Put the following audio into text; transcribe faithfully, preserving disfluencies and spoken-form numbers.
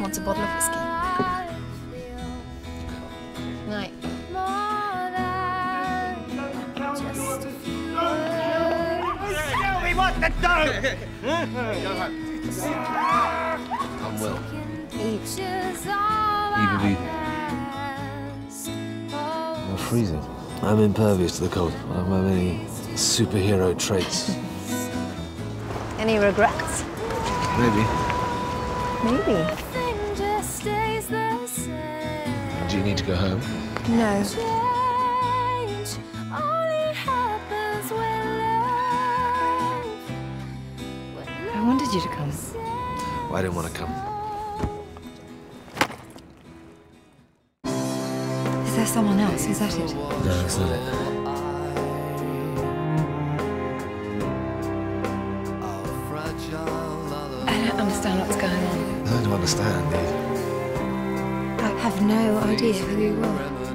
wants a bottle of whiskey. Night. Tell me what to do! Go home. I'm Will. Eve. Eve. I'm freezing. I'm impervious to the cold. I don't have any superhero traits. Any regrets? Maybe. Maybe. Do you need to go home? No. I wanted you to come. Well, I didn't want to come. Is there someone else? Is that it? No, that's not it. I don't understand what's going on. I don't understand, do you? I have no idea who you are.